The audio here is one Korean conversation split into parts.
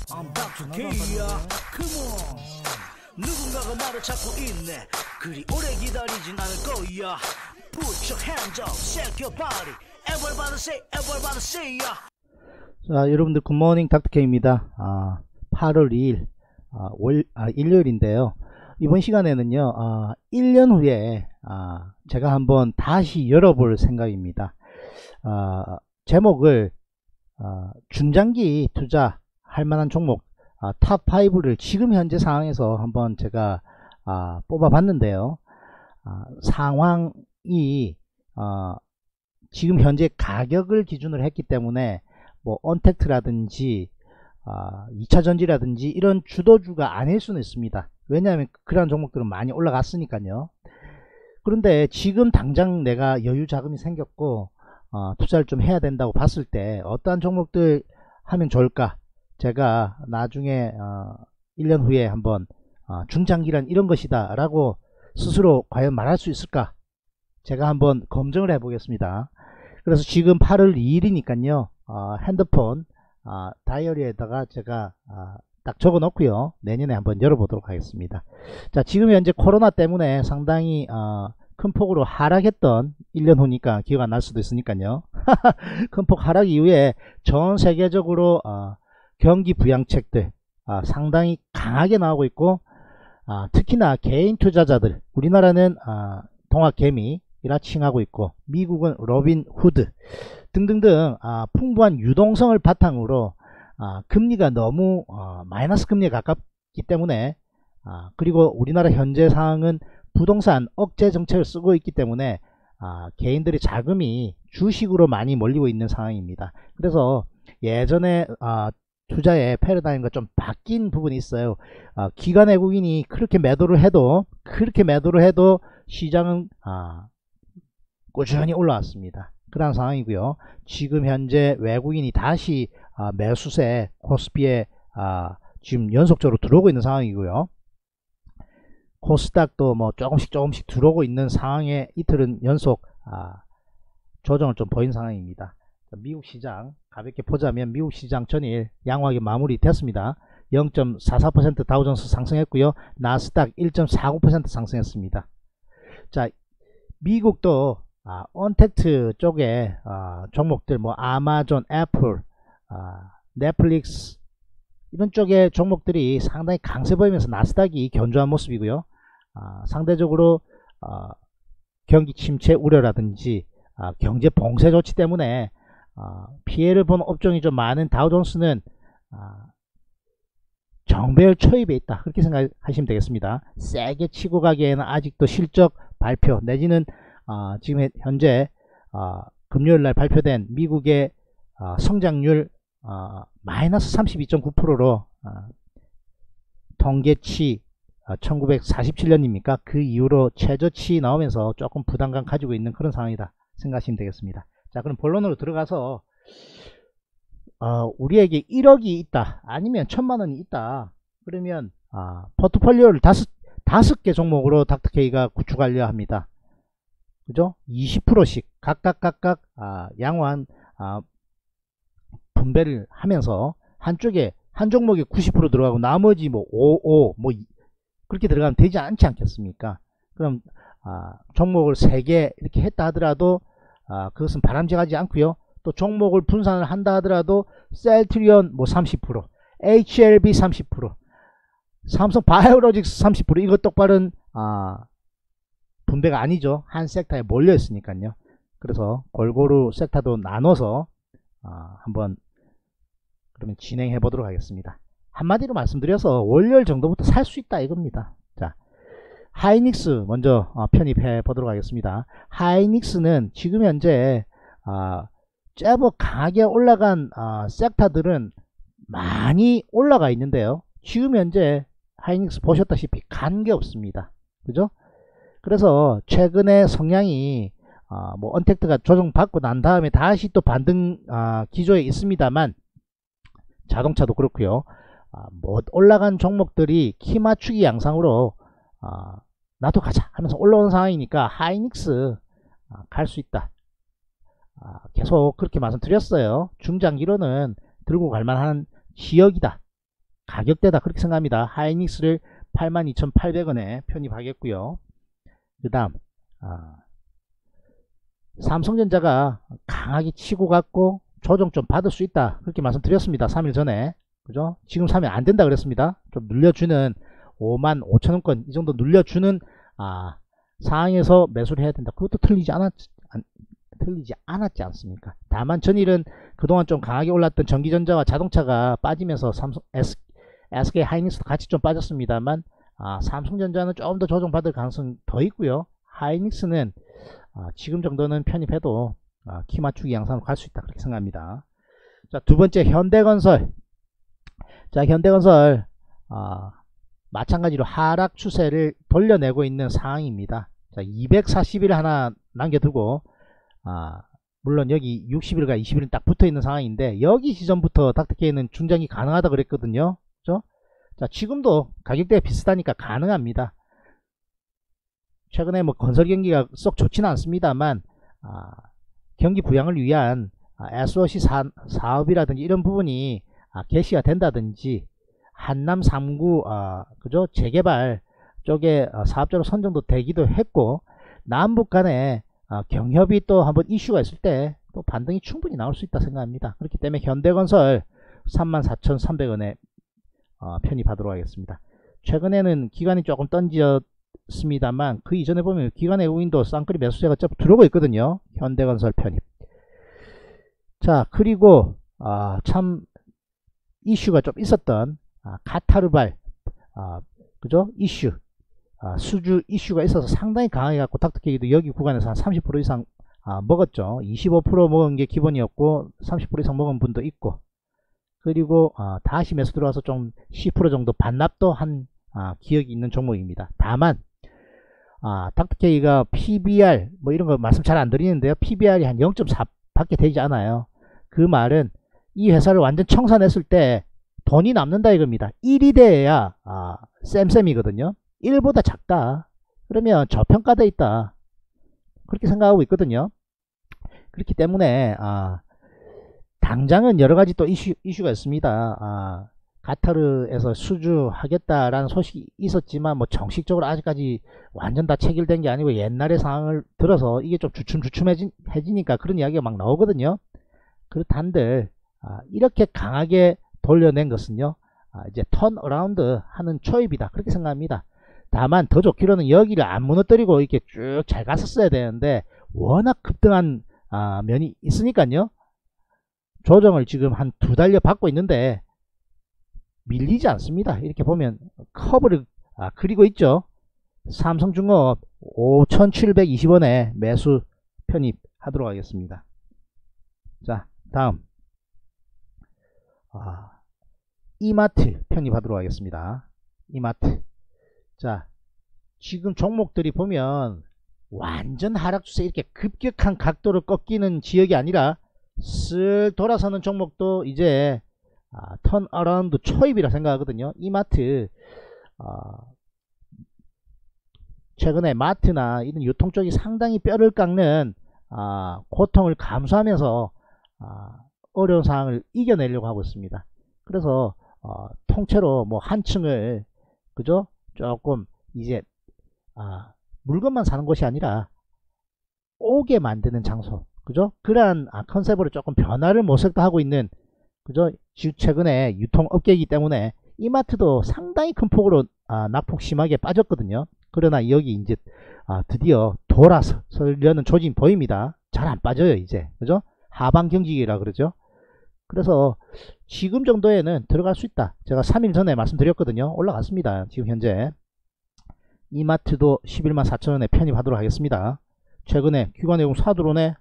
I'm Dr. K야. Come on. 누군가가 나를 찾고 있네. 그리 오래 기다리진 않을 거야. Put your hands up, shake your body. Everybody say, ya. 자, 여러분들 굿모닝 닥터케입니다. 8월 2일 일요일인데요. 이번 시간에는요 1년 후에 제가 한번 다시 열어볼 생각입니다. 제목을 중장기 투자할 만한 종목 탑 5를 지금 현재 상황에서 한번 제가 뽑아 봤는데요. 상황이 지금 현재 가격을 기준으로 했기 때문에 뭐 언택트라든지 2차전지라든지 이런 주도주가 아닐 수는 있습니다. 왜냐하면 그런 종목들은 많이 올라갔으니까요. 그런데 지금 당장 내가 여유 자금이 생겼고 투자를 좀 해야 된다고 봤을 때 어떠한 종목들 하면 좋을까? 제가 나중에 1년 후에 한번 중장기란 이런 것이다 라고 스스로 과연 말할 수 있을까? 제가 한번 검증을 해 보겠습니다. 그래서 지금 8월 2일이니까요 핸드폰 다이어리에다가 제가 딱 적어 놓고요 내년에 한번 열어보도록 하겠습니다. 자, 지금 현재 코로나 때문에 상당히 큰 폭으로 하락했던 1년 후니까 기억 안 날 수도 있으니까요 큰 폭 하락 이후에 전 세계적으로 경기 부양책들 상당히 강하게 나오고 있고 특히나 개인 투자자들, 우리나라는 동학개미이라 칭하고 있고 미국은 로빈후드 등등등 풍부한 유동성을 바탕으로 금리가 너무 마이너스 금리에 가깝기 때문에 그리고 우리나라 현재 상황은 부동산 억제 정책을 쓰고 있기 때문에 개인들의 자금이 주식으로 많이 몰리고 있는 상황입니다. 그래서 예전에 투자의 패러다임과 좀 바뀐 부분이 있어요. 기관 외국인이 그렇게 매도를 해도 시장은 꾸준히 올라왔습니다. 그런 상황이고요. 지금 현재 외국인이 다시 매수세 코스피에 지금 연속적으로 들어오고 있는 상황이고요. 코스닥도 뭐 조금씩 들어오고 있는 상황에 이틀은 연속 조정을 좀 보인 상황입니다. 미국 시장 가볍게 보자면 미국 시장 전일 양호하게 마무리 됐습니다. 0.44% 다우존스 상승했고요. 나스닥 1.49% 상승했습니다. 자, 미국도 언택트 쪽에 종목들 뭐 아마존, 애플, 넷플릭스 이런 쪽의 종목들이 상당히 강세 보이면서 나스닥이 견조한 모습이고요. 상대적으로 경기 침체 우려라든지 경제 봉쇄 조치 때문에 피해를 본 업종이 좀 많은 다우존스는 정배열 초입에 있다, 그렇게 생각하시면 되겠습니다. 세게 치고 가기에는 아직도 실적 발표 내지는 지금 현재 금요일날 발표된 미국의 성장률 마이너스 32.9%로 통계치 1947년입니까? 그 이후로 최저치 나오면서 조금 부담감 가지고 있는 그런 상황이다 생각하시면 되겠습니다. 자, 그럼 본론으로 들어가서 우리에게 1억이 있다, 아니면 1000만원이 있다, 그러면 포트폴리오를 다섯 개 종목으로 닥터케이가 구축하려 합니다. 그죠? 20%씩 각각 양호한 분배를 하면서 한쪽에 한 종목에 90% 들어가고 나머지 뭐 55 뭐 그렇게 들어가면 되지 않지 않겠습니까? 그럼 종목을 3개 이렇게 했다 하더라도 그것은 바람직하지 않고요. 또 종목을 분산을 한다 하더라도 셀트리온 뭐 30%, HLB 30%, 삼성 바이오로직스 30%, 이거 똑바른 분배가 아니죠. 한 섹터에 몰려 있으니까요. 그래서 골고루 섹터도 나눠서 한번 그러면 진행해 보도록 하겠습니다. 한마디로 말씀드려서 월요일 정도부터 살 수 있다 이겁니다. 자, 하이닉스 먼저 편입해 보도록 하겠습니다. 하이닉스는 지금 현재 제법 강하게 올라간 섹터들은 많이 올라가 있는데요. 지금 현재 하이닉스 보셨다시피 간 게 없습니다. 그죠? 그래서 최근에 성향이 뭐 언택트가 조정받고 난 다음에 다시 또 반등 기조에 있습니다만, 자동차도 그렇고요. 못 올라간 종목들이 키 맞추기 양상으로 나도 가자 하면서 올라온 상황이니까 하이닉스 갈 수 있다. 계속 그렇게 말씀드렸어요. 중장기로는 들고 갈 만한 지역이다. 가격대다 그렇게 생각합니다. 하이닉스를 82,800원에 편입하겠고요. 그 다음 삼성전자가 강하게 치고 갔고 조정 좀 받을 수 있다 그렇게 말씀드렸습니다. 3일 전에. 그죠? 지금 사면 안 된다 그랬습니다. 좀 눌려주는 55,000원권 이 정도 눌려주는 상황에서 매수를 해야 된다. 그것도 틀리지 않았지 않습니까? 다만 전일은 그동안 좀 강하게 올랐던 전기전자와 자동차가 빠지면서 SK 하이닉스도 같이 좀 빠졌습니다만 삼성전자는 조금 더 조정받을 가능성이 더 있고요. 하이닉스는 지금 정도는 편입해도 키 맞추기 양상으로 갈 수 있다 그렇게 생각합니다. 자, 두 번째 현대건설. 자, 현대건설 마찬가지로 하락 추세를 돌려내고 있는 상황입니다. 자, 240일 하나 남겨두고 물론 여기 60일과 20일은 딱 붙어 있는 상황인데 여기 시점부터 닥터케이는 중장기 가능하다 그랬거든요. 그죠? 자, 지금도 가격대가 비슷하니까 가능합니다. 최근에 뭐 건설 경기가 썩 좋지는 않습니다만 경기 부양을 위한 SOC 사업이라든지 이런 부분이 개시가 된다든지 한남 3구 그죠? 재개발 쪽에 사업자로 선정도 되기도 했고 남북 간에 경협이 또 한번 이슈가 있을 때 또 반등이 충분히 나올 수 있다 생각합니다. 그렇기 때문에 현대건설 34,300원에 편입하도록 하겠습니다. 최근에는 기관이 조금 던졌습니다만 그 이전에 보면 기관 외국인도 쌍끌이 매수세가 좀 들어오고 있거든요. 현대건설 편입. 자, 그리고 참 이슈가 좀 있었던 카타르발 그죠? 이슈 수주 이슈가 있어서 상당히 강하게 갖고 닥터케이도 여기 구간에서 한 30% 이상 먹었죠. 25% 먹은 게 기본이었고 30% 이상 먹은 분도 있고 그리고 다시 매수 들어와서 좀 10% 정도 반납도 한 기억이 있는 종목입니다. 다만 닥터케이가 PBR 뭐 이런 거 말씀 잘 안 드리는데요. PBR이 한 0.4 밖에 되지 않아요. 그 말은 이 회사를 완전 청산했을 때 돈이 남는다 이겁니다. 1이 돼야 쌤쌤이거든요. 1보다 작다. 그러면 저평가돼 있다. 그렇게 생각하고 있거든요. 그렇기 때문에 당장은 여러가지 또 이슈가 있습니다. 카타르에서 수주하겠다라는 소식이 있었지만 뭐 정식적으로 아직까지 완전 다 체결된 게 아니고 옛날의 상황을 들어서 이게 좀 주춤주춤해지니까 그런 이야기가 막 나오거든요. 그렇단들 이렇게 강하게 돌려낸 것은요 이제 턴어라운드 하는 초입이다 그렇게 생각합니다. 다만 더 좋기로는 여기를 안 무너뜨리고 이렇게 쭉 잘 갔었어야 되는데 워낙 급등한 면이 있으니까요 조정을 지금 한 2달여 받고 있는데 밀리지 않습니다. 이렇게 보면 커브를 그리고 있죠. 삼성중업 5,720원에 매수 편입하도록 하겠습니다. 자, 다음 이마트 편입하도록 하겠습니다. 이마트. 자, 지금 종목들이 보면 완전 하락 추세 이렇게 급격한 각도를 꺾이는 지역이 아니라 슬 돌아서는 종목도 이제 턴어라운드 초입이라 생각하거든요. 이마트 최근에 마트나 이런 유통 쪽이 상당히 뼈를 깎는 고통을 감수하면서 어려운 상황을 이겨내려고 하고 있습니다. 그래서 통째로 뭐 한층을 그죠? 조금 이제 물건만 사는 것이 아니라 오게 만드는 장소 그죠? 그러한 컨셉으로 조금 변화를 모색도 하고 있는 그죠? 최근에 유통업계이기 때문에 이마트도 상당히 큰 폭으로 낙폭 심하게 빠졌거든요. 그러나 여기 이제 드디어 돌아서려는 조짐 보입니다. 잘 안 빠져요 이제 그죠? 하방 경직이라 그러죠. 그래서 지금 정도에는 들어갈 수 있다. 제가 3일 전에 말씀드렸거든요. 올라갔습니다. 지금 현재 이마트도 114,000원에 편입하도록 하겠습니다. 최근에 기관외국 사드론의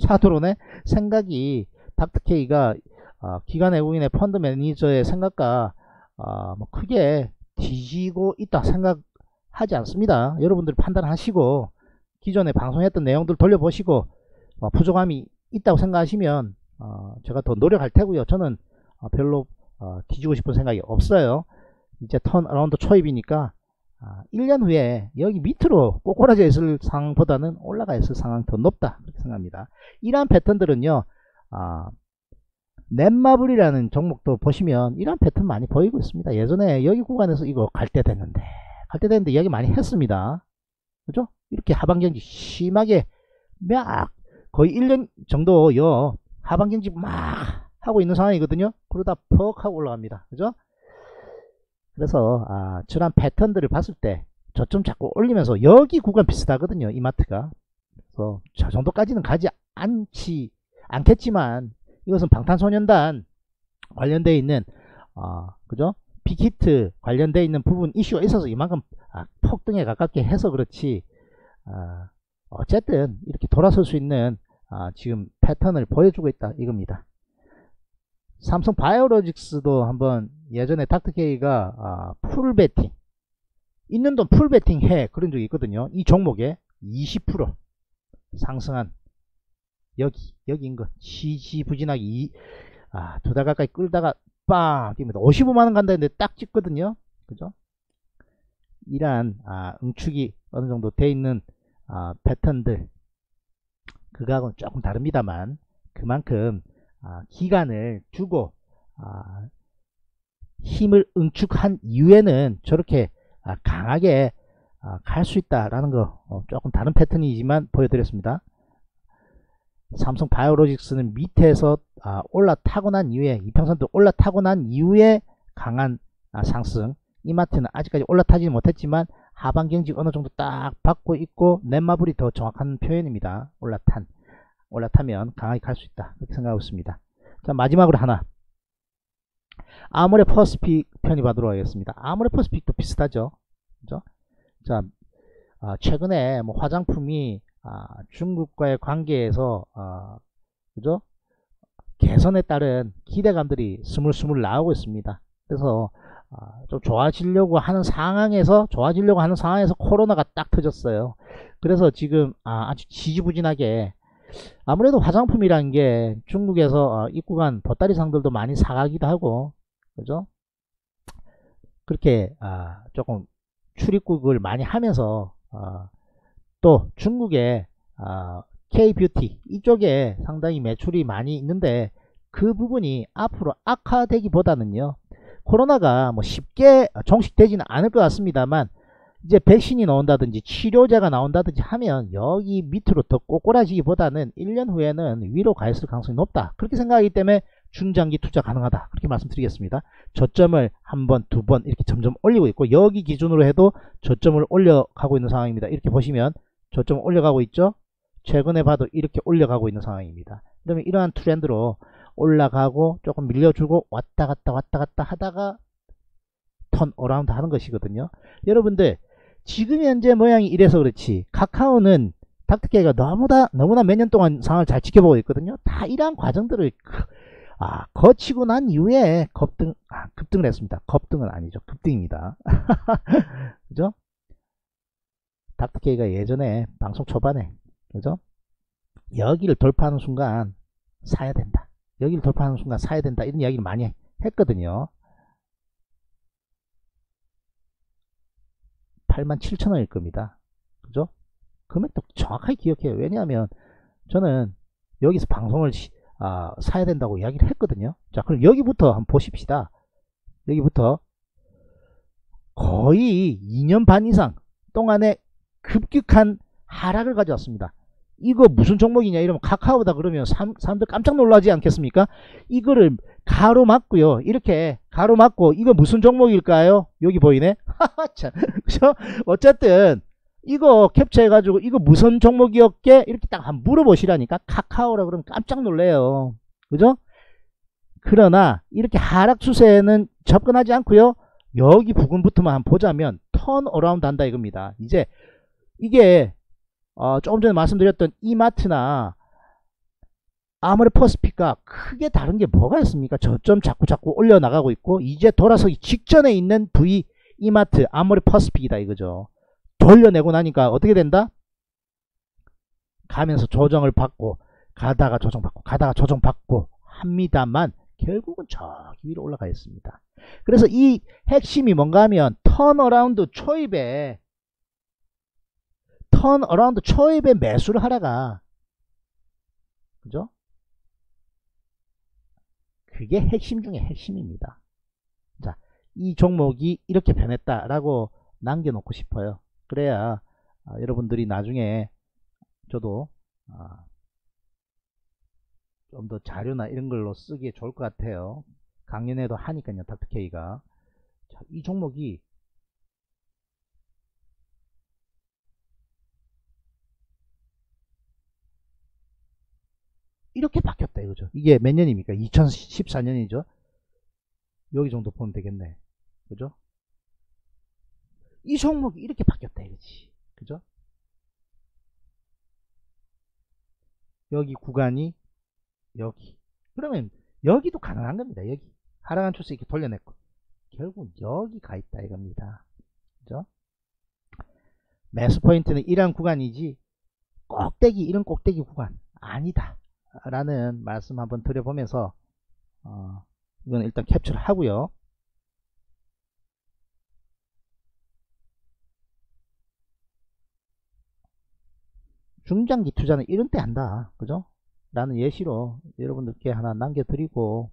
생각이 닥터케이가 기관 외국인의 펀드 매니저의 생각과 뭐 크게 뒤지고 있다 생각하지 않습니다. 여러분들 판단하시고 기존에 방송했던 내용들 돌려보시고 부족함이 있다고 생각하시면 제가 더 노력할 테고요. 저는 별로 뒤지고 싶은 생각이 없어요. 이제 턴어라운드 초입이니까 1년 후에 여기 밑으로 꼬꾸라져 있을 상황보다는 올라가 있을 상황이 더 높다 그렇게 생각합니다. 이러한 패턴들은요 넷마블이라는 종목도 보시면 이런 패턴 많이 보이고 있습니다. 예전에 여기 구간에서 이거 갈 때 됐는데 이야기 많이 했습니다. 그죠? 이렇게 하방경직 심하게 막 거의 1년 정도요 하방경직 막 하고 있는 상황이거든요. 그러다 퍽 하고 올라갑니다. 그죠? 그래서 저런 패턴들을 봤을 때 저점 자꾸 올리면서 여기 구간 비슷하거든요. 이마트가. 그래서 저 정도까지는 가지 않겠지만 이것은 방탄소년단 관련되어 있는 그죠? 빅히트 관련되어 있는 부분 이슈가 있어서 이만큼 폭등에 가깝게 해서 그렇지 어쨌든 이렇게 돌아설 수 있는 지금 패턴을 보여주고 있다 이겁니다. 삼성 바이오로직스도 한번 예전에 닥터케이가 풀베팅 있는 돈 풀베팅 해 그런 적이 있거든요. 이 종목에 20% 상승한 여기인 거 지지부진하게 두 달 가까이 끌다가 빵 뜁니다. 55만원 간다 했는데 딱 찍거든요. 그죠? 이러한 응축이 어느 정도 돼 있는 패턴들 그거하고는 조금 다릅니다만 그만큼 기간을 두고 힘을 응축한 이후에는 저렇게 강하게 갈 수 있다라는 거 조금 다른 패턴이지만 보여드렸습니다. 삼성 바이오로직스는 밑에서 올라타고 난 이후에 이평선도 올라타고 난 이후에 강한 상승, 이마트는 아직까지 올라타지 못했지만 하방경직 어느 정도 딱 받고 있고 넷마블이 더 정확한 표현입니다. 올라타면 강하게 갈 수 있다 그렇게 생각하고 있습니다. 자, 마지막으로 하나 아모레퍼시픽 편입하도록 하겠습니다. 아모레퍼시픽도 비슷하죠. 그죠? 자, 최근에 뭐 화장품이 중국과의 관계에서 그죠? 개선에 따른 기대감들이 스물스물 나오고 있습니다. 그래서 좀 좋아지려고 하는 상황에서 코로나가 딱 터졌어요. 그래서 지금 아주 지지부진하게 아무래도 화장품이라는 게 중국에서 입고간 보따리상들도 많이 사가기도 하고 그죠? 그렇게 조금 출입국을 많이 하면서 또 중국의 K뷰티 이쪽에 상당히 매출이 많이 있는데 그 부분이 앞으로 악화되기보다는요 코로나가 뭐 쉽게 종식되지는 않을 것 같습니다만 이제 백신이 나온다든지 치료제가 나온다든지 하면 여기 밑으로 더 꼬꾸라지기보다는 1년 후에는 위로 가 있을 가능성이 높다 그렇게 생각하기 때문에 중장기 투자 가능하다 그렇게 말씀드리겠습니다. 저점을 한 번, 두 번 이렇게 점점 올리고 있고 여기 기준으로 해도 저점을 올려가고 있는 상황입니다. 이렇게 보시면 저점 올려가고 있죠. 최근에 봐도 이렇게 올려가고 있는 상황입니다. 그러면 이러한 트렌드로 올라가고 조금 밀려주고 왔다 갔다 하다가 턴 어라운드 하는 것이거든요. 여러분들 지금 현재 모양이 이래서 그렇지 카카오는 닥터케이가 너무나 몇 년 동안 상황을 잘 지켜보고 있거든요. 다 이러한 과정들을 거치고 난 이후에 급등을 했습니다. 겁등은 아니죠. 급등입니다. 그죠? 닥터케이가 예전에 방송 초반에 그죠? 여기를 돌파하는 순간 사야 된다. 여기를 돌파하는 순간 사야 된다. 이런 이야기를 많이 했거든요. 87,000원일 겁니다. 그죠? 금액도 정확하게 기억해요. 왜냐하면 저는 여기서 방송을 사야 된다고 이야기를 했거든요. 자, 그럼 여기부터 한번 보십시다. 여기부터 거의 2년 반 이상 동안에 급격한 하락을 가져왔습니다. 이거 무슨 종목이냐 이러면 카카오다 그러면 사람들 깜짝 놀라지 않겠습니까? 이거를 가로막고요. 이렇게 가로막고 이거 무슨 종목일까요? 여기 보이네. 참, 그죠? 어쨌든 이거 캡처해 가지고 이거 무슨 종목이었게 이렇게 딱 한번 물어보시라니까. 카카오라 그러면 깜짝 놀래요. 그죠? 그러나 이렇게 하락 추세는 접근하지 않고요. 여기 부근부터만 한번 보자면 턴 어라운드 한다 이겁니다. 이제 이게 조금 전에 말씀드렸던 이마트나 아모레퍼시픽과 크게 다른 게 뭐가 있습니까? 저점 자꾸 올려나가고 있고 이제 돌아서기 직전에 있는 부위 이마트 아모레퍼시픽이다 이거죠. 돌려내고 나니까 어떻게 된다? 가면서 조정을 받고 가다가 조정받고 합니다만 결국은 저기 위로 올라가 있습니다. 그래서 이 핵심이 뭔가 하면 턴어라운드 초입에 매수를 하다가 그죠? 그게 핵심 중에 핵심입니다. 자, 이 종목이 이렇게 변했다라고 남겨놓고 싶어요. 그래야 여러분들이 나중에 저도 좀 더 자료나 이런 걸로 쓰기에 좋을 것 같아요. 강연에도 하니까요, 닥터케이가. 자, 이 종목이 이렇게 바뀌었다 이거죠. 이게 몇 년입니까? 2014년이죠. 여기 정도 보면 되겠네. 그죠? 이 종목이 이렇게 바뀌었다 이거지. 그죠? 여기 구간이 여기. 그러면 여기도 가능한 겁니다. 여기. 하락한 추세 이렇게 돌려냈고. 결국 여기 가 있다 이겁니다. 그죠? 매수 포인트는 이러한 구간이지 꼭대기 이런 꼭대기 구간 아니다 라는 말씀 한번 드려보면서 이건 일단 캡처를 하고요. 중장기 투자는 이런 때 한다. 그죠? 라는 예시로 여러분들께 하나 남겨드리고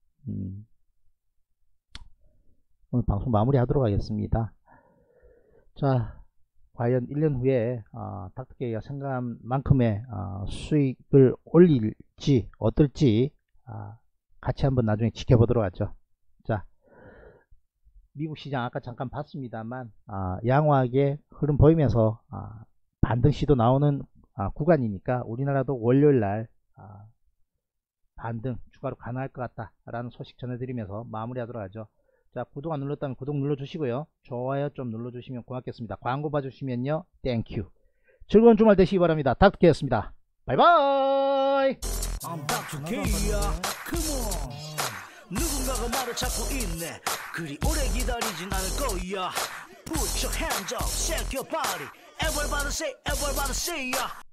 오늘 방송 마무리 하도록 하겠습니다. 자, 과연 1년 후에 닥터케이가 생각한 만큼의 수익을 올릴지 어떨지 같이 한번 나중에 지켜보도록 하죠. 자, 미국 시장 아까 잠깐 봤습니다만 양호하게 흐름 보이면서 반등 시도 나오는 구간이니까 우리나라도 월요일날 반등 추가로 가능할 것 같다 라는 소식 전해드리면서 마무리하도록 하죠. 자, 구독 안 눌렀다면 구독 눌러주시고요. 좋아요 좀 눌러주시면 고맙겠습니다. 광고 봐주시면요, 땡큐. 즐거운 주말 되시기 바랍니다. 닥터케이였습니다. 바이바이. I'm Dr. K야. Come on. 누군가가 나를 찾고 있네. 그리 오래 기다리진 않을 거야. Put your hands up, shake your body. Everybody say, everybody say, yeah.